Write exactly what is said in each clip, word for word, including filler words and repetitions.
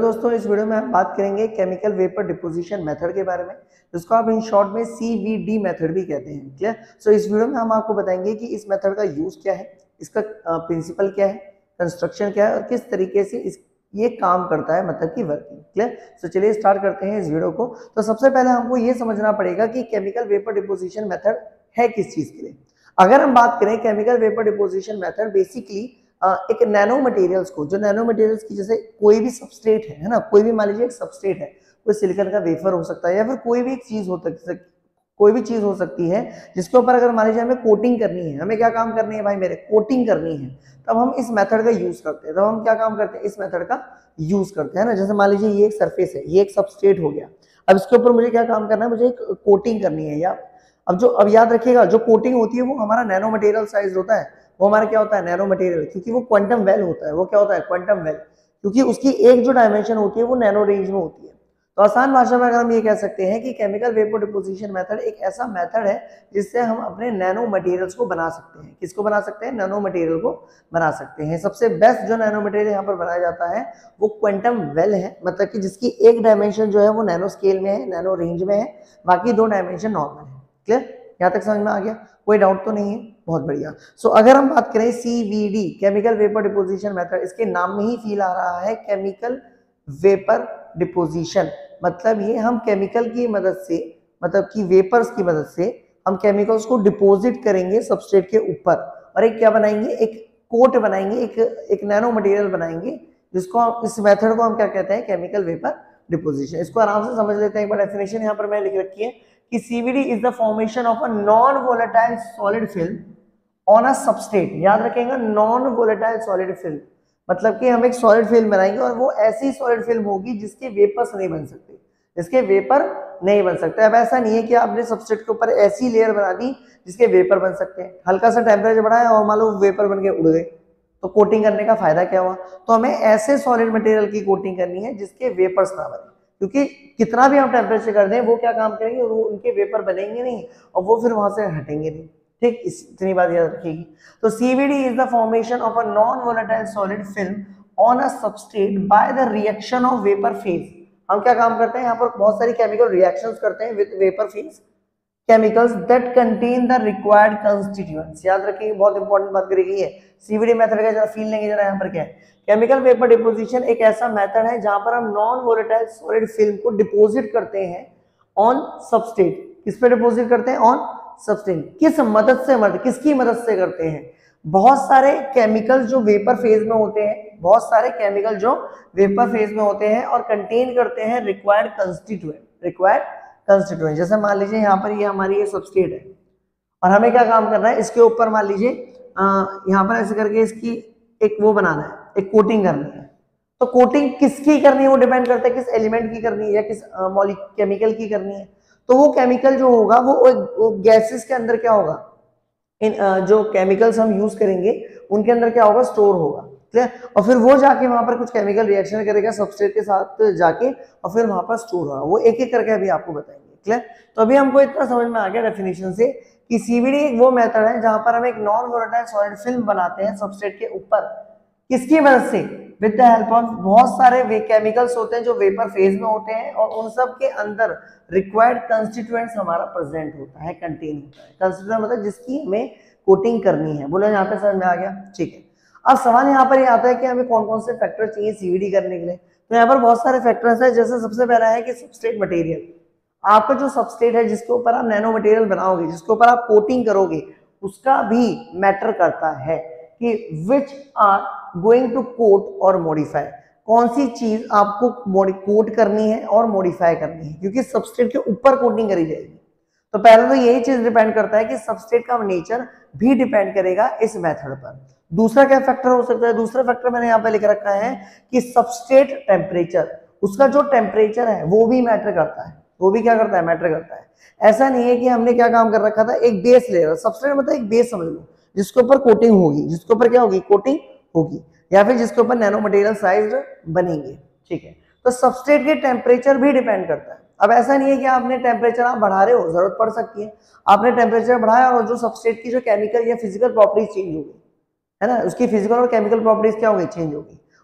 दोस्तों, इस वीडियो में हम बात करेंगे केमिकल वेपर डिपोजिशन मेथड के बारे में, जिसको आप इन शॉर्ट में सी वी डी मेथड भी कहते हैं। क्लियर? सो इस वीडियो में हम आपको बताएंगे कि इस मेथड का यूज क्या है, इसका प्रिंसिपल क्या है, कंस्ट्रक्शन क्या है और किस तरीके से इस ये काम करता है, मतलब की वर्किंग। क्लियर? सो चलिए स्टार्ट करते हैं इस वीडियो को। तो सबसे पहले हमको ये समझना पड़ेगा कि केमिकल वेपर डिपोजिशन मेथड है किस चीज के लिए। अगर हम बात करें chemical vapour deposition method, basically एक नैनो मटेरियल्स को, जो नैनो मटेरियल्स की, जैसे कोई भी सबस्ट्रेट है, है ना, कोई भी मान लीजिए एक सबस्ट्रेट है, कोई सिलिकॉन का वेफर हो सकता है या फिर कोई भी एक चीज हो सकती है, कोई भी चीज हो सकती है जिसके ऊपर अगर मान लीजिए हमें कोटिंग करनी है, हमें क्या काम करनी है भाई मेरे, कोटिंग करनी है, तब हम इस मेथड का यूज करते हैं। तब हम क्या काम करते हैं, इस मेथड का यूज करते हैं ना। जैसे मान लीजिए ये एक सरफेस है, ये एक सबस्ट्रेट हो गया, अब इसके ऊपर मुझे क्या काम करना है, मुझे एक कोटिंग करनी है। या अब जो अब याद रखिएगा, जो कोटिंग होती है वो हमारा नैनो मटेरियल साइज होता है, वो हमारा क्या होता है, नैनो मटेरियल, क्योंकि वो क्वांटम वेल होता है। वो क्या होता है, क्वांटम वेल, क्योंकि उसकी एक जो डायमेंशन होती है वो नैनो रेंज में होती है। तो आसान भाषा में अगर हम ये कह सकते हैं कि केमिकल वेपर डिपोजिशन मेथड एक ऐसा मेथड है जिससे हम अपने नैनो मटेरियल्स को बना सकते हैं। किसको बना सकते हैं, नैनो मटेरियल को बना सकते हैं। सबसे बेस्ट जो नैनो मटेरियल यहाँ पर बनाया जाता है वो क्वांटम वेल है, मतलब कि जिसकी एक डायमेंशन जो है वो नैनो स्केल में है, नैनो रेंज में है, बाकी दो डायमेंशन नॉर्मल है। क्लियर? यहाँ तक समझ में आ गया? कोई डाउट तो नहीं है? बहुत बढ़िया। सो so, अगर हम बात करें C V D, chemical vapour deposition method, इसके नाम में ही फील आ रहा है केमिकल वेपर डिपोजिशन। मतलब ये हम केमिकल की मदद से, मतलब कि वेपर्स की मदद से हम केमिकल्स को डिपोजिट करेंगे सबस्ट्रेट के ऊपर, और एक क्या बनाएंगे, एक कोट बनाएंगे, एक एक नैनो मटेरियल बनाएंगे, जिसको हम, इस मेथड को हम क्या कहते हैं, केमिकल वेपर डिपोजिशन। इसको आराम से समझ लेते हैं। एक बार डेफिनेशन यहाँ पर मैंने लिख रखी है कि CVD is the formation of a non volatile solid film on a substrate. याद रखेंगे, नॉन वोलेटाइल सॉलिड फिल्म, मतलब कि हम एक सॉलिड फिल्म बनाएंगे और वो ऐसी सॉलिड फिल्म होगी जिसके वेपर्स नहीं बन सकते, जिसके वेपर नहीं बन सकते। अब ऐसा नहीं है कि आपने सबस्ट्रेट के ऊपर ऐसी लेयर बना दी जिसके वेपर बन सकते हैं। हल्का सा टेम्परेचर बढ़ाया और मान लो वेपर बन के उड़ गए, तो कोटिंग करने का फायदा क्या हुआ? तो हमें ऐसे सॉलिड मटेरियल की कोटिंग करनी है जिसके वेपर्स ना बने, क्योंकि कितना भी हम टेम्परेचर कर दें वो क्या काम करेंगे, वो उनके वेपर बनेंगे नहीं और वो फिर वहां से हटेंगे नहीं। ठीक, इतनी बात याद रखिएगी। तो CVD is the formation of a non volatile solid film on a substrate by the reaction of vapour phase. हम क्या काम करते हैं, यहाँ पर बहुत सारी केमिकल रिएक्शंस करते हैं with vapour phase chemicals that contain the required constituents. याद रखिए, बहुत इंपॉर्टेंट बात करी गई है। सीवीडी मेथड का जरा फील लेंगे जरा, यहाँ पर क्या है, केमिकल वेपर डिपोजिशन एक ऐसा मेथड है जहां पर हम नॉन वोलेटाइल सॉलिड फिल्म को डिपोजिट करते हैं ऑन सबस्ट्रेट। किस पे डिपोजिट करते हैं, ऑन सबस्ट्रेट। किस मदद से, मदद किसकी मदद से करते हैं, बहुत सारे केमिकल जो वेपर फेज में होते हैं, बहुत सारे केमिकल जो वेपर फेज में होते हैं और कंटेन करते हैं रिक्वायर्ड कंस्टिट्यूएंट, रिक्वायर्ड कंस्टिट्यूएंट। जैसे मान लीजिए यहाँ पर ये हमारी ये सबस्ट्रेट है और हमें क्या काम करना है, इसके ऊपर मान लीजिए यहाँ पर ऐसे करके इसकी एक वो बनाना है, एक कोटिंग करनी है। तो कोटिंग किसकी करनी है, वो डिपेंड करता है किस एलिमेंट की करनी है या किस मॉलिक्यूल केमिकल की करनी है। तो वो केमिकल जो होगा वो, वो गैसेस के अंदर क्या होगा, इन जो केमिकल्स हम यूज करेंगे उनके अंदर क्या होगा, स्टोर होगा। क्लियर? और फिर वो जाके वहां पर कुछ केमिकल रिएक्शन करेगा सबस्ट्रेट के साथ जाके और फिर वहां पर स्टोर होगा। वो एक एक करके अभी आपको बताएंगे। क्लियर? तो अभी हमको इतना समझ में आ गया डेफिनेशन से कि सीवीडी एक वो मेथड है जहां पर हम एक नॉन वोलेटाइल सॉलिड फिल्म बनाते हैं सबस्ट्रेट के ऊपर। किसकी मदद से, विद द हेल्प ऑफ बहुत सारे केमिकल्स होते हैं जो वेपर फेज में होते हैं और उन सब के अंदर रिक्वायर्ड कंस्टिट्यूएंट्स हमारा प्रेजेंट होता है, कंटेन होता है। कंस्टिट्यूएंट मतलब जिसकी हमें कोटिंग करनी है। बोलो यहाँ पे समझ में आ गया? ठीक है। अब सवाल यहाँ पर ये आता है कि हमें कौन कौन से फैक्टर चाहिए सीवीडी करने के लिए। तो यहाँ पर बहुत सारे फैक्टर्स हैं। जैसे सबसे पहला है कि सबस्ट्रेट मटेरियल, आपका जो सबस्ट्रेट है जिसके ऊपर आप नैनो मटेरियल बनाओगे, जिसके ऊपर आप कोटिंग करोगे, उसका भी मैटर करता है कि which are going to coat और मॉडिफाई, कौन सी चीज आपको कोट करनी है और मॉडिफाई करनी है, क्योंकि सबस्ट्रेट के ऊपर कोटिंग करी जाएगी। तो पहले तो यही चीज डिपेंड करता है कि सबस्ट्रेट का नेचर भी डिपेंड करेगा इस मेथड पर। दूसरा क्या फैक्टर हो सकता है, दूसरा फैक्टर मैंने यहाँ पे लिख रखा है कि सबस्ट्रेट टेम्परेचर, उसका जो टेम्परेचर है वो भी मैटर करता है। वो भी क्या करता है, मैटर करता है। ऐसा नहीं है कि हमने क्या काम कर रखा था, एक बेस लेयर, सबस्ट्रेट मतलब एक बेस समझ लो, जिसके ऊपर कोटिंग होगी, जिसके ऊपर क्या होगी, कोटिंग होगी, या फिर जिसके ऊपर नैनो मटेरियल साइज बनेंगे। ठीक है? तो सबस्ट्रेट के टेम्परेचर भी डिपेंड करता है। अब ऐसा नहीं है कि आपने टेम्परेचर आप बढ़ा रहे हो, जरूरत पड़ सकती है, आपने टेम्परेचर बढ़ाया और जो सबस्ट्रेट की जो केमिकल या फिजिकल प्रॉपर्टीज चेंज हो गई है ना, उसकी फिजिकल और केमिकल प्रॉपर्टीज क्या हो गई, चेंज हो गई।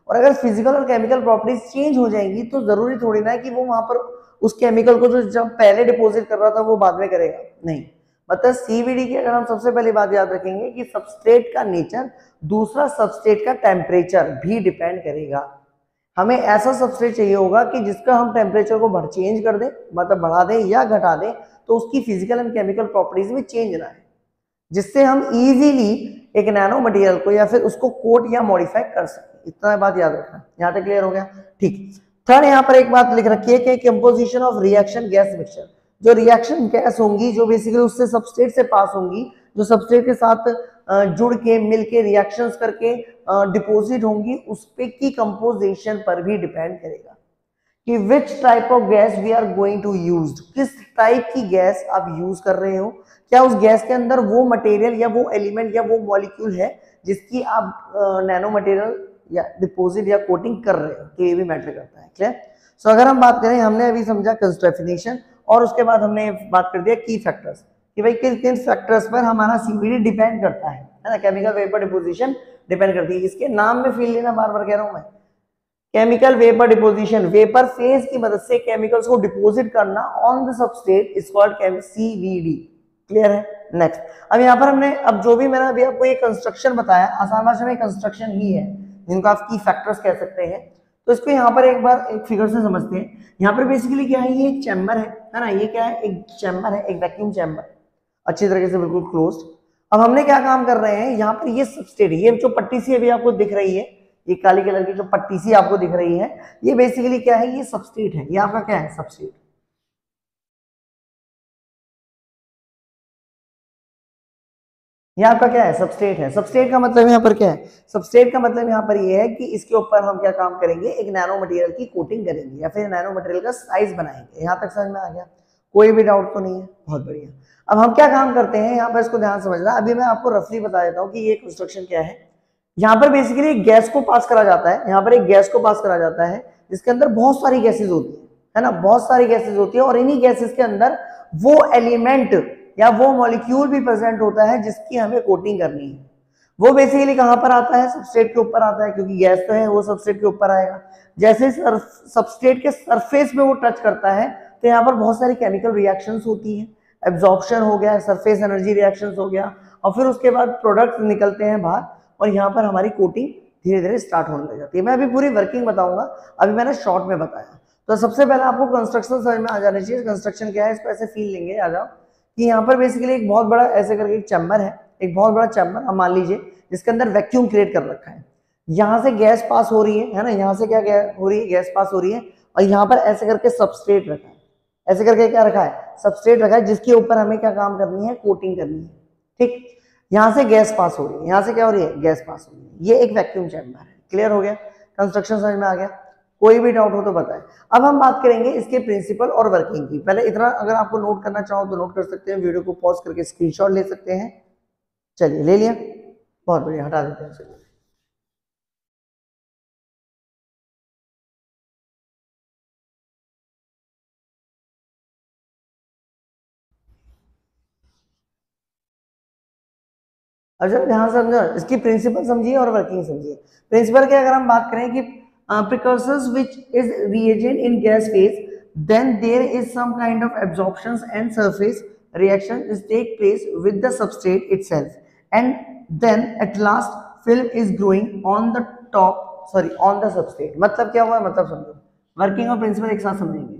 और अगर फिजिकल और केमिकल प्रॉपर्टीज चेंज हो जाएंगी तो जरूरी थोड़ी ना है कि वो वहां पर उस केमिकल को जो जब पहले डिपॉजिट कर रहा था वो बाद में करेगा, नहीं। मतलब सीवीडी की अगर हम सबसे पहली बात याद रखेंगे कि सबस्ट्रेट का नेचर दूसरा सबस्ट्रेट का टेम्परेचर भी डिपेंड करेगा। हमें ऐसा सबस्ट्रेट चाहिए होगा कि जिसका हम टेम्परेचर को बढ़ चेंज कर दें, मतलब बढ़ा दें या घटा दें, तो उसकी फिजिकल एंड केमिकल प्रॉपर्टीज में चेंज ना है, जिससे हम इजीली एक नैनो मटेरियल को या फिर उसको कोट या मॉडिफाई कर सकें। इतना बात याद रखना। यहाँ तक क्लियर हो गया? ठीक। थर्ड यहाँ पर एक बात लिख रखी है कि composition of reaction gas mixture. जो रिएक्शन गैस होंगी जो बेसिकली उससे सबस्ट्रेट से पास होंगी, जो सबस्ट्रेट के साथ जुड़ के मिल के रिएक्शंस करके डिपोजिट होंगी, उस पे की कंपोजिशन पर भी डिपेंड करेगा कि which type of gas we are going to use, किस टाइप की गैस आप यूज कर रहे हो, क्या उस गैस के अंदर वो मटेरियल या वो एलिमेंट या वो मॉलिक्यूल है जिसकी आप नैनो मटेरियल या डिपोजिट या कोटिंग कर रहे हो, तो ये भी मैटर करता है। क्लियर? सो अगर हम बात करें, हमने अभी समझा कंस्ट्रक्शन और उसके बाद हमने बात कर दिया की फैक्टर्स कि भाई किन किन फैक्टर्स पर हमारा सीवीडी डिपेंड करता है, है ना? केमिकल वेपर डिपोजिशन डिपेंड करती है। इसके नाम में फील लेना, बार बार कह रहा हूं मैं, chemical vapour deposition, vapour phase की मदद से केमिकल्स को डिपोजिट करना on the substrate is called CVD. Clear है? नेक्स्ट, अब यहाँ पर हमने अब जो भी मैंने अभी आपको ये कंस्ट्रक्शन बताया, आसान भाषा में कंस्ट्रक्शन ही है, जिनको आप की फैक्टर्स कह सकते हैं। तो इसको यहाँ पर एक बार एक फिगर से समझते हैं। यहाँ पर बेसिकली क्या है, ये एक चैम्बर है, है ना? ये क्या है? एक चैम्बर है, एक वैक्यूम चैम्बर, अच्छी तरीके से बिल्कुल क्लोज्ड। अब हमने क्या काम कर रहे हैं, यहाँ पर ये सबस्ट्रेट, ये जो पट्टी सी अभी आपको दिख रही है, ये काली कलर की जो पट्टी सी आपको दिख रही है, ये बेसिकली क्या है? ये सबस्ट्रेट है। ये आपका क्या है? सबस्ट्रेट। ये आपका क्या है? सबस्ट्रेट है। सबस्ट्रेट का मतलब यहाँ पर क्या है? सबस्ट्रेट का मतलब यहाँ पर ये है कि इसके ऊपर हम क्या काम करेंगे, एक नैनो मटेरियल की कोटिंग करेंगे या फिर नैनो मटेरियल का साइज बनाएंगे। यहाँ तक समझ में आ गया? कोई भी डाउट तो नहीं है? बहुत बढ़िया। अब हम क्या काम करते हैं यहाँ पर, इसको ध्यान समझना। अभी मैं आपको रफली बता देता हूँ कि ये कंस्ट्रक्शन क्या है। यहाँ पर बेसिकली एक गैस को पास करा जाता है, यहाँ पर एक गैस को पास करा जाता है जिसके अंदर बहुत सारी गैसेज होती है, है ना? बहुत सारी गैसेज होती है और इन्हीं गैसेज के अंदर वो एलिमेंट या वो मॉलिक्यूल भी प्रेजेंट होता है जिसकी हमें कोटिंग करनी है। वो बेसिकली कहां पर आता है? सबस्ट्रेट के ऊपर आता है, क्योंकि गैस तो है, वो सबस्ट्रेट के ऊपर आएगा। जैसे सबस्ट्रेट के सरफेस में वो टच करता है तो यहाँ पर बहुत सारी केमिकल रिएक्शंस होती हैं, एब्जॉर्प्शन हो गया, सरफेस एनर्जी रिएक्शंस हो गया, और फिर उसके बाद प्रोडक्ट निकलते हैं बाहर और यहाँ पर हमारी कोटिंग धीरे धीरे स्टार्ट होने लग जाती है। मैं अभी पूरी वर्किंग बताऊंगा, अभी मैंने शॉर्ट में बताया। तो सबसे पहले आपको कंस्ट्रक्शन समझ में आ जाना चाहिए। कंस्ट्रक्शन क्या है, इसको ऐसे फील लेंगे, आ जाओ कि यहाँ पर बेसिकली एक बहुत बड़ा ऐसे करके एक चैम्बर है, एक बहुत बड़ा चैम्बर अब मान लीजिए, जिसके अंदर वैक्यूम क्रिएट कर रखा है। यहाँ से गैस पास हो रही है, है ना? यहाँ से क्या गैस हो रही है? गैस पास हो रही है। और यहाँ पर ऐसे करके सबस्ट्रेट रखा है, ऐसे करके क्या रखा है? सबस्ट्रेट रखा है, जिसके ऊपर हमें क्या काम करनी है? कोटिंग करनी है। ठीक, यहाँ से गैस पास हो रही है, यहाँ से क्या हो रही है? गैस पास हो रही है। ये एक वैक्यूम चैम्बर है। क्लियर हो गया? कंस्ट्रक्शन समझ में आ गया? कोई भी डाउट हो तो बताएं। अब हम बात करेंगे इसके प्रिंसिपल और वर्किंग की। पहले इतना अगर आपको नोट करना चाहो तो नोट कर सकते हैं, वीडियो को पॉज करके स्क्रीनशॉट ले सकते हैं। चलिए, ले लिया? बहुत बढ़िया, हटा देते हैं। चलिए, अब जब ध्यान से समझो, इसकी प्रिंसिपल समझिए और वर्किंग समझिए। प्रिंसिपल के अगर हम बात करें कि precursors which is reagent in gas phase, then there is some kind of absorptions and surface reaction is take place with the substrate itself and then at last film is growing on the top, sorry, on the substrate। मतलब क्या हुआ? मतलब समझो, working और principal एक साथ समझेंगे।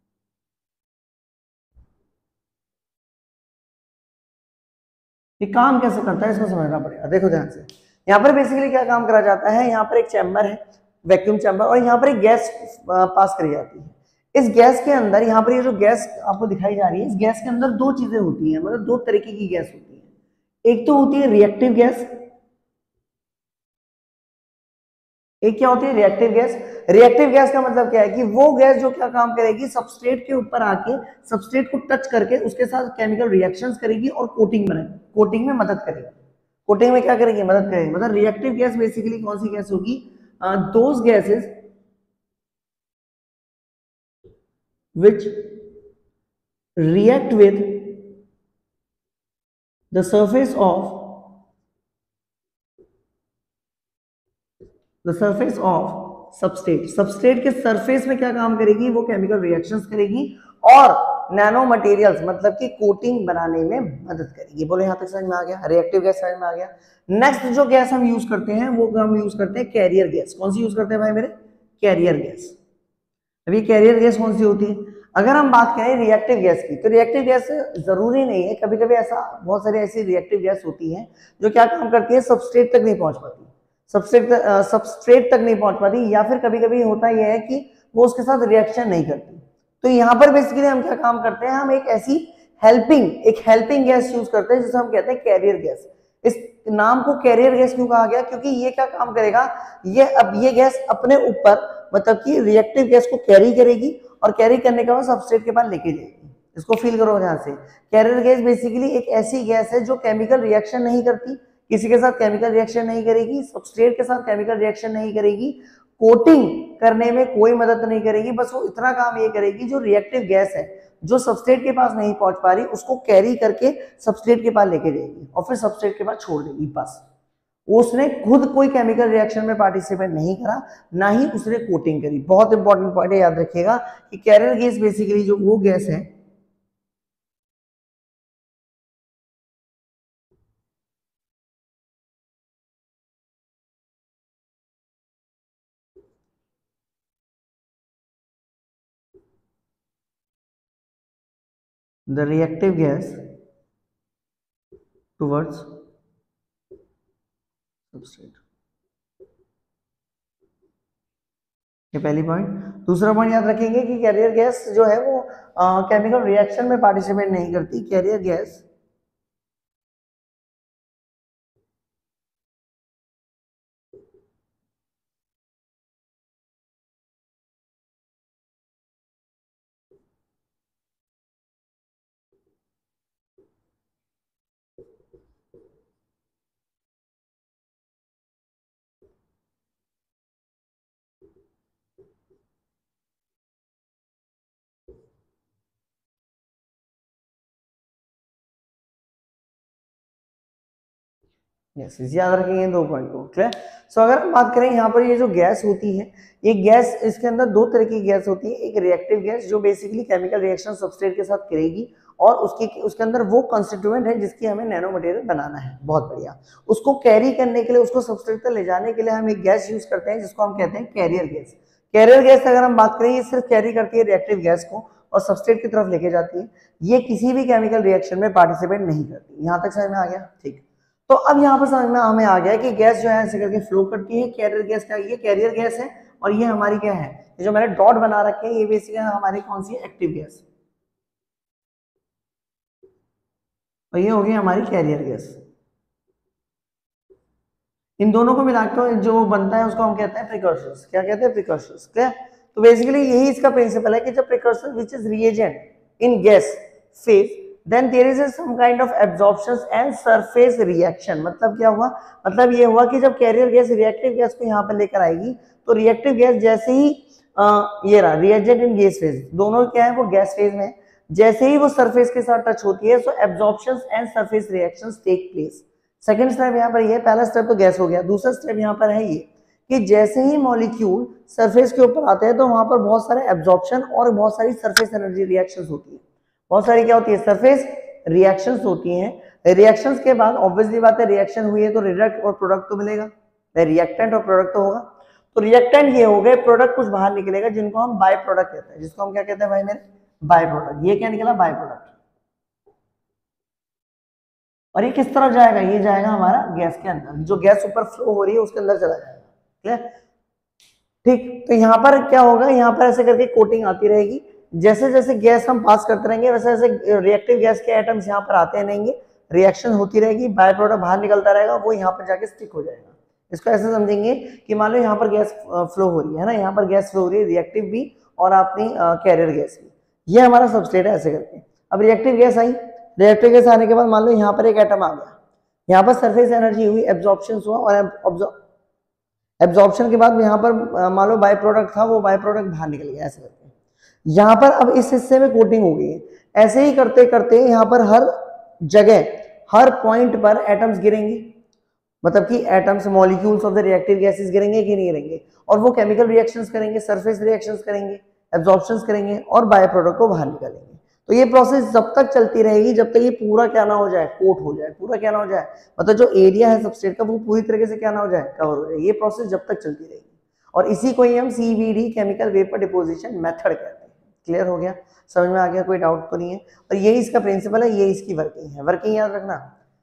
ये काम कैसे करता है इसको समझना पड़ेगा। देखो ध्यान से, यहाँ पर बेसिकली क्या काम करा जाता है, यहाँ पर एक चैम्बर है, वैक्यूम चैम्बर, और यहाँ पर एक गैस पास करी जाती है। इस गैस के अंदर, यहाँ पर ये जो गैस आपको दिखाई जा रही है, इस गैस के अंदर दो चीजें होती हैं, मतलब दो तरीके की गैस होती है। एक तो होती है रिएक्टिव गैस, एक क्या होती है? Reactive gas. रिएक्टिव गैस का मतलब क्या है कि वो गैस जो क्या काम करेगी, सबस्ट्रेट के ऊपर आके सबस्ट्रेट को टच करके उसके साथ केमिकल रिएक्शंस करेगी और कोटिंग बनाएगी, कोटिंग में मदद करेगी। कोटिंग में क्या करेगी? मदद करेगी। मतलब रिएक्टिव गैस बेसिकली कौन सी गैस होगी? Those gases which react with the surface of the surface of substrate, substrate के सरफेस में क्या काम करेगी, वो केमिकल रिएक्शंस करेगी और नैनो मटेरियल्स मतलब कि कोटिंग बनाने में मदद करेगी। बोलो यहाँ तक समझ में आ गया, रिएक्टिव गैस समझ में आ गया। नेक्स्ट जो गैस हम यूज करते हैं वो हम यूज करते हैं कैरियर गैस। कौन सी यूज करते हैं भाई मेरे, कैरियर गैस। अभी कैरियर गैस कौन सी होती है, अगर हम बात करें रिएक्टिव गैस की, तो रिएक्टिव गैस जरूरी नहीं है, कभी कभी ऐसा बहुत सारी ऐसी रिएक्टिव गैस होती है जो क्या काम करती है, सबस्ट्रेट तक नहीं पहुंच पाती, सबस्ट्रेट सबस्ट्रेट तक नहीं पहुंच पाती, या फिर कभी कभी होता यह है कि वो उसके साथ रिएक्शन नहीं करती। तो यहाँ पर बेसिकली हम क्या काम करते हैं, हम एक ऐसी हेल्पिंग एक हेल्पिंग गैस यूज करते हैं जिसे हम कहते हैं कैरियर गैस। इस नाम को कैरियर गैस क्यों कहा गया, क्योंकि ये क्या काम करेगा, ये अब ये गैस अपने ऊपर मतलब कि रिएक्टिव गैस को कैरी करेगी और कैरी करने के बाद सबस्ट्रेट के पास लेके जाएगी। इसको फील करो ध्यान से, कैरियर गैस बेसिकली एक ऐसी गैस है जो केमिकल रिएक्शन नहीं करती, किसी के साथ केमिकल रिएक्शन नहीं करेगी, सबस्ट्रेट के साथ केमिकल रिएक्शन नहीं करेगी, कोटिंग करने में कोई मदद नहीं करेगी, बस वो इतना काम ये करेगी, जो रिएक्टिव गैस है जो सबस्ट्रेट के पास नहीं पहुंच पा रही उसको कैरी करके सबस्ट्रेट के पास लेके जाएगी और फिर सबस्ट्रेट के पास छोड़ देगी बस। उसने खुद कोई केमिकल रिएक्शन में पार्टिसिपेट नहीं करा, ना ही उसने कोटिंग करी। बहुत इंपॉर्टेंट पॉइंट है, याद रखिएगा कि कैरियर गैस बेसिकली जो वो गैस है the reactive gas towards substrate. ये पहली पॉइंट। दूसरा पॉइंट याद रखेंगे कि कैरियर गैस जो है वो केमिकल रिएक्शन में पार्टिसिपेट नहीं करती। कैरियर गैस यस yes, याद रखेंगे दो पॉइंट को, क्लियर। सो अगर हम बात करें यहाँ पर ये जो गैस होती है, ये गैस, इसके अंदर दो तरह की गैस होती है। एक रिएक्टिव गैस जो बेसिकली केमिकल रिएक्शन सबस्ट्रेट के साथ करेगी और उसके उसके अंदर वो कंस्टिट्यूएंट है जिसकी हमें नैनो मटेरियल बनाना है, बहुत बढ़िया। उसको कैरी करने के लिए, उसको सबस्ट्रेट तक ले जाने के लिए हम एक गैस यूज करते हैं जिसको हम कहते हैं कैरियर गैस। कैरियर गैस अगर हम बात करें, ये सिर्फ कैरी करती है रिएक्टिव गैस को और सबस्ट्रेट की तरफ लेके जाती है। ये किसी भी केमिकल रिएक्शन में पार्टिसिपेट नहीं करती। यहाँ तक समझ में आ गया, ठीक। तो अब यहाँ पर समझ में हमें आ गया कि गैस जो है ऐसे करके फ्लो करती है। कैरियर गैस का, ये कैरियर गैस है और ये हमारी क्या है, ये जो मैंने डॉट बना रखे हैं ये बेसिकली हमारी कौन सी एक्टिव गैस, और ये होगी हमारी कैरियर गैस। इन दोनों को मिलाकर जो बनता है उसको हम कहते हैं प्रिकर्सर्स। क्या कहते हैं, प्रिकर्सर्स, क्लियर। तो बेसिकली यही इसका प्रिंसिपल है कि जब precursor which is reagent in gas phase, then there is a some kind of absorption and surface reaction। मतलब क्या हुआ, मतलब ये हुआ कि जब कैरियर गैस रिएक्टिव गैस को यहाँ पर लेकर आएगी तो रिएक्टिव गैस जैसे ही आ, ये रहा रिएजेंट इन गैस फेज, दोनों क्या है वो गैस फेज में, जैसे ही वो सरफेस के साथ टच होती है, so absorption and surface reactions take place. Second step यहाँ पर ये, पहला स्टेप तो गैस हो गया, दूसरा स्टेप यहाँ पर है ये कि जैसे ही मॉलिक्यूल सरफेस के ऊपर आते हैं तो वहां पर बहुत सारे एब्जॉर्प्शन और बहुत सारी सरफेस एनर्जी रिएक्शंस होती है। बहुत सारी क्या होती है, सरफेस रिएक्शंस होती हैं। रिएक्शंस के बाद ऑब्वियसली बात है, रिएक्शन हुई है तो रिडक्ट और प्रोडक्ट तो मिलेगा, रिएक्टेंट और प्रोडक्ट तो होगा। तो रिएक्टेंट ये हो गए, प्रोडक्ट कुछ बाहर निकलेगा जिनको हम बाय प्रोडक्ट कहते हैं, जिसको हम क्या कहते हैं भाई मेरे, बाय प्रोडक्ट। ये क्या निकला, बाय प्रोडक्ट। और ये किस तरफ जाएगा, ये जाएगा हमारा गैस के अंदर, जो गैस ऊपर फ्लो हो रही है उसके अंदर चला जाएगा, क्लियर, ठीक। तो यहाँ पर क्या होगा, यहाँ पर ऐसे करके कोटिंग आती रहेगी, जैसे जैसे गैस हम पास करते रहेंगे वैसे वैसे रिएक्टिव गैस के एटम्स यहाँ पर आते रहेंगे, रिएक्शन होती रहेगी, बाय प्रोडक्ट बाहर निकलता रहेगा, वो यहाँ पर जाके स्टिक हो जाएगा। इसको ऐसे समझेंगे कि मान लो यहाँ पर गैस फ्लो हो रही है ना, यहाँ पर गैस फ्लो हो रही है, रिएक्टिव भी और अपनी कैरियर गैस भी, ये हमारा सबस्ट्रेट है, ऐसे करके। अब रिएक्टिव गैस आई, रिएक्टिव गैस आने के बाद मान लो यहाँ पर एक एटम आ गया, यहाँ पर सरफेस एनर्जी हुई, एब्जॉर्प्शन हुआ, और एब्जॉर्प्शन के बाद यहाँ पर मान लो बाय प्रोडक्ट था, वो बाय प्रोडक्ट बाहर निकल गया, ऐसे करके। यहाँ पर अब इस हिस्से में कोटिंग हो गई है। ऐसे ही करते करते यहाँ पर हर जगह, हर पॉइंट पर एटम्स गिरेंगे, मतलब कि atoms molecules of the reactive gases गिरेंगे कि नहीं गिरेंगे, और वो केमिकल रिएक्शंस करेंगे, सरफेस रिएक्शंस करेंगे, एब्जॉर्प्शंस करेंगे और बाय प्रोडक्ट को बाहर निकालेंगे। तो ये प्रोसेस जब तक चलती रहेगी जब तक ये पूरा क्या ना हो जाए, कोट हो जाए, पूरा क्या ना हो जाए, मतलब जो एरिया है सबस्ट्रेट का वो पूरी तरीके से क्या ना हो जाए, कवर हो जाए। ये प्रोसेस जब तक चलती रहेगी, और इसी को ही हम CVD chemical vapour deposition method कहते हैं। क्लियर हो गया, समझ में आ गया, कोई डाउट तो नहीं है। और यही इसका प्रिंसिपल है, ये इसकी वर्किंग है। वर्किंग याद रखना,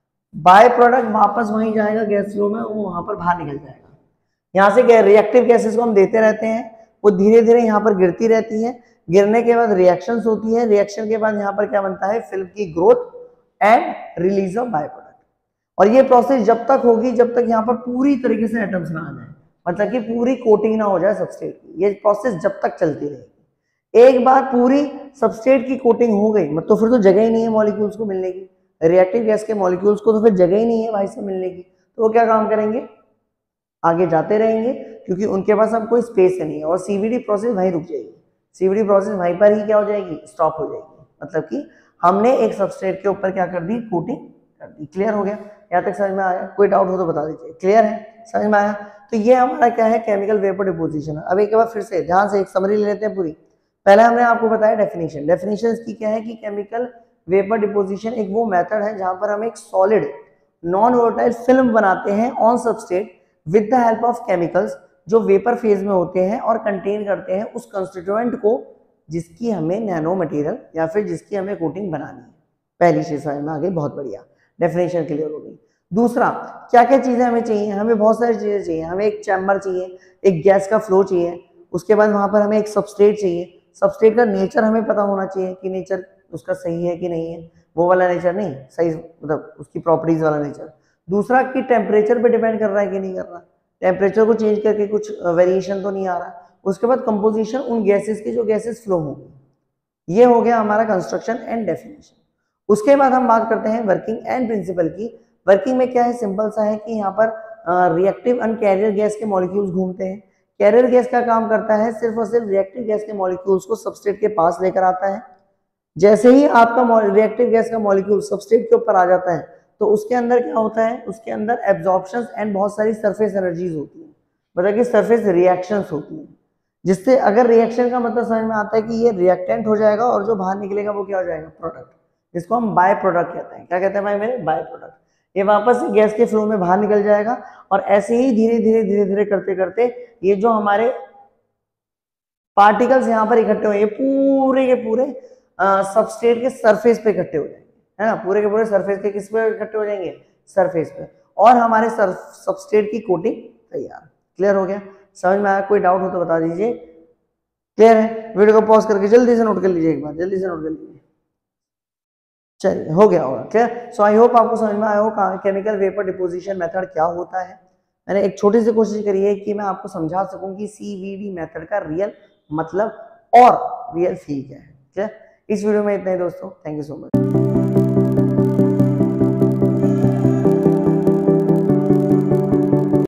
बाय प्रोडक्ट वापस वहीं जाएगा गैस फ्लो में, वो वहां पर बाहर निकल जाएगा। यहाँ से रिएक्टिव गैसेस को हम देते रहते हैं, वो धीरे धीरे यहाँ पर गिरती रहती है, गिरने के बाद रिएक्शंस होती है, रिएक्शन के बाद यहाँ पर क्या बनता है, फिल्म की growth and release of by product. और ये प्रोसेस जब तक होगी जब तक यहाँ पर पूरी तरीके से एटम्स ना आ जाए, मतलब कि पूरी कोटिंग ना हो जाए सबस्ट्रेट की। ये प्रोसेस जब तक चलती रहेगी। एक बार पूरी सबस्ट्रेट की कोटिंग हो गई मतलब तो फिर तो जगह ही नहीं है मॉलिक्यूल्स को मिलने की, रिएक्टिव गैस के मॉलिक्यूल्स को तो फिर जगह ही नहीं है भाई से मिलने की। तो वो क्या काम करेंगे, आगे जाते रहेंगे, क्योंकि उनके पास अब कोई स्पेस नहीं है, और सीवीडी प्रोसेस वहीं रुक जाएगी। सीवीडी प्रोसेस वहीं पर ही क्या हो जाएगी, स्टॉप हो जाएगी। मतलब कि हमने एक सबस्ट्रेट के ऊपर क्या कर दी, कोटिंग कर दी। क्लियर हो गया, यहाँ तक समझ में आया? कोई डाउट हो तो बता दीजिए। क्लियर है, समझ में आया? तो ये हमारा क्या है, केमिकल वेपर डिपोजिशन। अब एक बार फिर से ध्यान से एक समरी ले लेते हैं पूरी। पहले हमने आपको बताया डेफिनेशन। डेफिनेशन की क्या है कि केमिकल वेपर डिपोजिशन एक वो मेथड है जहां पर हम एक सॉलिड नॉन वोलेटाइल फिल्म बनाते हैं on substrate with the help of chemicals जो वेपर फेज में होते हैं और कंटेन करते हैं उस कंस्टिट्यूएंट को जिसकी हमें नैनो मटेरियल या फिर जिसकी हमें कोटिंग बनानी है। पहली चीज समझ में आ गई, बहुत बढ़िया, डेफिनेशन क्लियर हो गई। दूसरा, क्या क्या चीजें हमें चाहिए, हमें बहुत सारी चीजें चाहिए। हमें एक चैम्बर चाहिए, एक गैस का फ्लो चाहिए, उसके बाद वहां पर हमें एक सबस्ट्रेट चाहिए। सबस्ट्रेट का नेचर हमें पता होना चाहिए कि नेचर उसका सही है कि नहीं है, वो वाला नेचर नहीं, सही मतलब उसकी प्रॉपर्टीज वाला नेचर। दूसरा कि टेम्परेचर पे डिपेंड कर रहा है कि नहीं कर रहा, टेम्परेचर को चेंज करके कुछ वेरिएशन तो नहीं आ रहा। उसके बाद कंपोजिशन उन गैसेस की जो गैसेस फ्लो होंगी। ये हो गया हमारा कंस्ट्रक्शन एंड डेफिनेशन। उसके बाद हम बात करते हैं वर्किंग एंड प्रिंसिपल की। वर्किंग में क्या है, सिंपल सा है कि यहाँ पर रिएक्टिव एंड कैरियर गैस के मॉलिक्यूल्स घूमते हैं। कैरियर गैस का काम करता है सिर्फ और सिर्फ रिएक्टिव गैस के मॉलिक्यूल्स को सबस्ट्रेट के पास लेकर आता है। जैसे ही आपका रिएक्टिव गैस का मॉलिक्यूल सबस्ट्रेट के ऊपर आ जाता है तो उसके अंदर क्या होता है, उसके अंदर एब्जॉर्प्शंस एंड बहुत सारी सरफेस एनर्जीज होती है, मतलब कि सरफेस रिएक्शंस होती है, जिससे अगर रिएक्शन का मतलब समझ में आता है कि ये रिएक्टेंट हो जाएगा और जो बाहर निकलेगा वो क्या हो जाएगा, प्रोडक्ट, जिसको हम बाय प्रोडक्ट कहते हैं। क्या कहते हैं भाई मेरे, बाय प्रोडक्ट। ये वापस से गैस के फ्लो में बाहर निकल जाएगा और ऐसे ही धीरे धीरे धीरे धीरे करते करते ये जो हमारे पार्टिकल्स यहाँ पर इकट्ठे हुए पूरे के पूरे सबस्ट्रेट के सरफेस पे इकट्ठे हो जाएंगे, है ना, पूरे के पूरे सरफेस के किस पे इकट्ठे हो जाएंगे, सरफेस पे, और हमारे सबस्ट्रेट की कोटिंग तैयार। क्लियर हो गया, समझ में आया? कोई डाउट हो तो बता दीजिए। क्लियर है? वीडियो को पॉज करके जल्दी से नोट कर लीजिए, एक बार जल्दी से नोट कर लीजिए। चलिए, हो गया होगा। क्लियर? सो आई होप आपको समझ में आया हो केमिकल वेपर डिपोजिशन मेथड क्या होता है। मैंने एक छोटी सी कोशिश करी है कि मैं आपको समझा सकूं कि सीवीडी मेथड का रियल मतलब और रियल फील क्या है। ठीक है, इस वीडियो में इतना ही दोस्तों, थैंक यू सो मच।